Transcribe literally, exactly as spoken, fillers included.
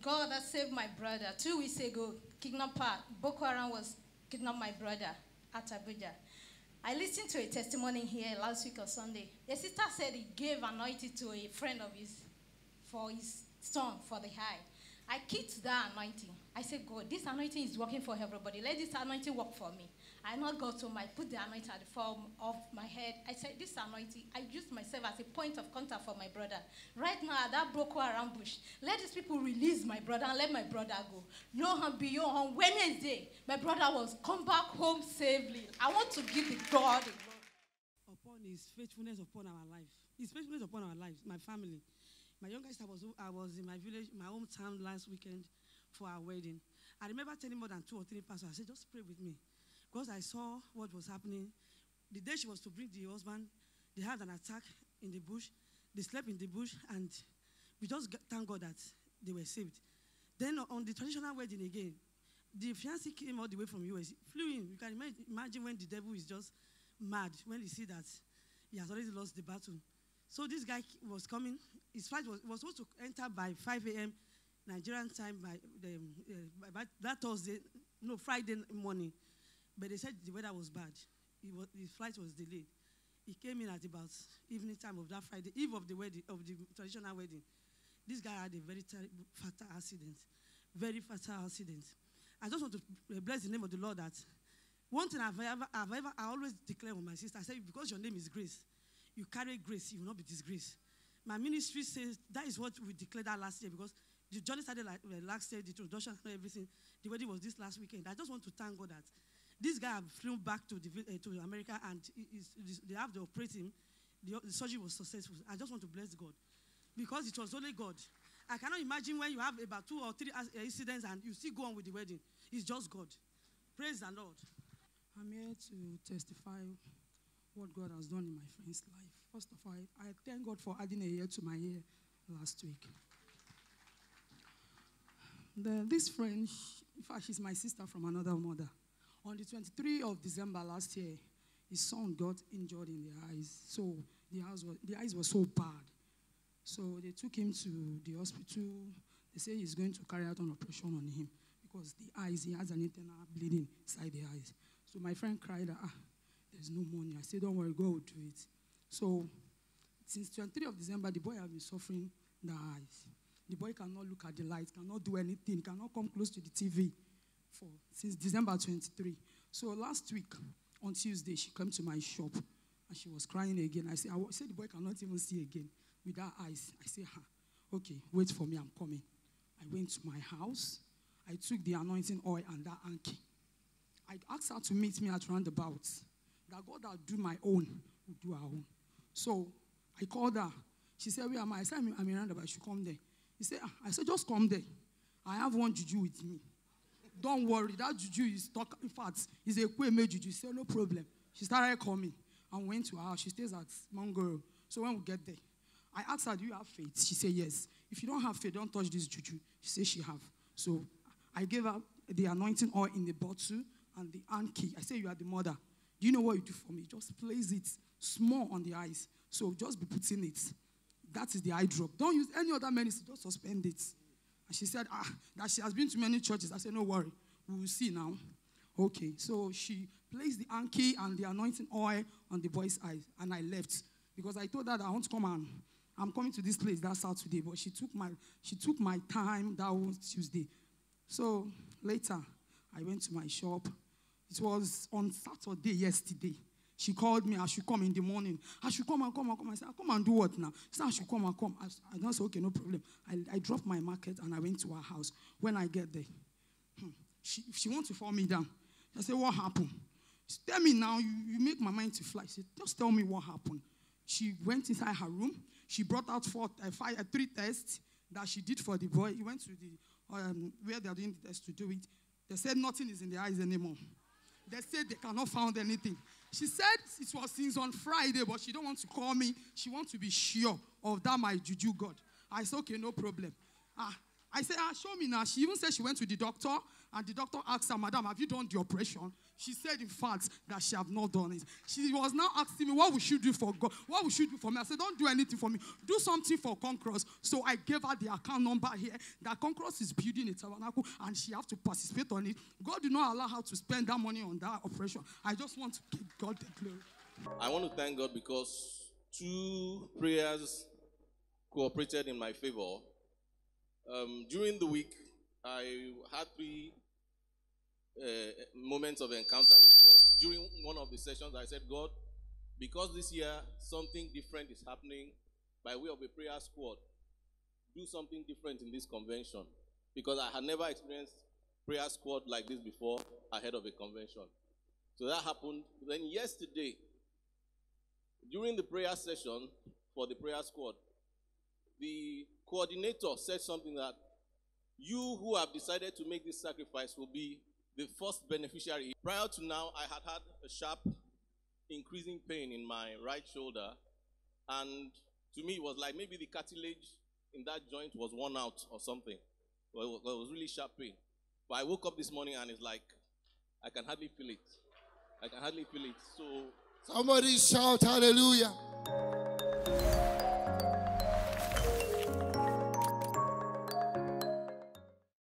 God has saved my brother. Two weeks ago, kidnapper, Boko Haram was kidnapped my brother at Abuja. I listened to a testimony here last week on Sunday. A sister said he gave anointing to a friend of his for his son for the high. I kicked that anointing. I said, God, this anointing is working for everybody. Let this anointing work for me. I not got to my put the anointing at the form of my head. I said, this anointing, I used myself as a point of contact for my brother. Right now, at that Boko Haram bush, let these people release my brother and let my brother go. Lo and behold, on Wednesday, my brother was come back home safely. I want to give the God a glory. Upon his faithfulness upon our life, his faithfulness upon our lives, my family. My youngest, I was, I was in my village, my hometown last weekend for our wedding. I remember telling more than two or three pastors, I said, just pray with me. Because I saw what was happening. The day she was to bring the husband, they had an attack in the bush. They slept in the bush, and we just thank God that they were saved. Then on the traditional wedding again, the fiancé came all the way from U S, flew in. You can imagine when the devil is just mad, when he sees that he has already lost the battle. So this guy was coming. His flight was, was supposed to enter by five A M Nigerian time by, the, uh, by that Thursday, no, Friday morning. But they said the weather was bad. It was, his flight was delayed. He came in at about evening time of that Friday, eve of the wedding, of the traditional wedding. This guy had a very terrible, fatal accident. Very fatal accident. I just want to bless the name of the Lord that one thing I've ever, I've ever, I always declare with my sister, I say, because your name is Grace, you carry grace, you will not be disgraced. My ministry says that is what we declared that last year, because the journey started like last year, the introduction and everything. The wedding was this last weekend. I just want to thank God that this guy have flown back to, the, uh, to America, and is, is, they have to operate him. The, the surgery was successful. I just want to bless God, because it was only God. I cannot imagine when you have about two or three incidents and you still go on with the wedding. It's just God. Praise the Lord. I'm here to testify what God has done in my friend's life. First of all, I thank God for adding a year to my year last week. The, this friend, in fact, she's my sister from another mother. On the twenty-third of December last year, his son got injured in the eyes. So the eyes were, the eyes were so bad. So they took him to the hospital. They say he's going to carry out an operation on him because the eyes, he has an internal bleeding inside the eyes. So my friend cried, ah, there's no money. I said, don't worry, God will do it. So since twenty-third of December, the boy has been suffering the eyes. The boy cannot look at the light, cannot do anything, cannot come close to the T V for since December twenty-third. So last week, on Tuesday, she came to my shop and she was crying again. I said, I said the boy cannot even see again with her eyes. I said, ha, okay, wait for me, I'm coming. I went to my house. I took the anointing oil and that anki. I asked her to meet me at roundabouts. That God that do my own will do our own. So I called her. She said, where am I? I said, I'm in roundabout. I should come there. He said, I said, just come there. I have one juju with me. Don't worry, that juju is talk. In fact, it's a Kweme juju. She said, no problem. She started coming and went to her house. She stays at Mongoro. So when we get there, I asked her, do you have faith? She said, yes. If you don't have faith, don't touch this juju. She said she have. So I gave her the anointing oil in the bottle and the anki. I said, you are the mother. Do you know what you do for me? Just place it small on the eyes. So just be putting it. That is the eye drop. Don't use any other medicine. Just suspend it. And she said, ah, that she has been to many churches. I said, no worry. We will see now. Okay. So she placed the anki and the anointing oil on the boy's eyes. And I left. Because I told her that I want to come and I'm coming to this place that Saturday. But she took my, she took my time. That was Tuesday. So later, I went to my shop. It was on Saturday yesterday. She called me, I should come in the morning. I should come and come and come. I said, come and do what now? She said, I should come and come. I, I don't say, okay, no problem. I, I dropped my market and I went to her house. When I get there, hmm, she, she wants to fall me down. I said, what happened? She said, tell me now, you, you make my mind to fly. She said, just tell me what happened. She went inside her room. She brought out four, uh, five, uh, three tests that she did for the boy. He went to the, um, where they're doing the test to do it. They said nothing is in the eyes anymore. They said they cannot find anything. She said it was since on Friday, but she don't want to call me. She wants to be sure of that my juju God. I said, okay, no problem. Ah, I said, ah, show me now. She even said she went to the doctor And the doctor asked her, Madam, have you done the operation? She said, in fact, that she have not done it. She was now asking me, what we should do for God? What we should do for me? I said, don't do anything for me. Do something for Conquerors. So I gave her the account number here. That Conquerors is building a tabernacle, and she have to participate on it. God did not allow her to spend that money on that operation. I just want to give God the glory. I want to thank God because two prayers cooperated in my favor. Um, during the week, I had three uh, moments of encounter with God. During one of the sessions, I said, God, because this year something different is happening by way of a prayer squad, do something different in this convention. Because I had never experienced prayer squad like this before ahead of a convention. So that happened. Then yesterday, during the prayer session for the prayer squad, the coordinator said something that you who have decided to make this sacrifice will be the first beneficiary. Prior to now, I had had a sharp increasing pain in my right shoulder, and to me it was like maybe the cartilage in that joint was worn out or something. Well, it was really sharp pain. But I woke up this morning and it's like I can hardly feel it. I can hardly feel it. So somebody shout hallelujah.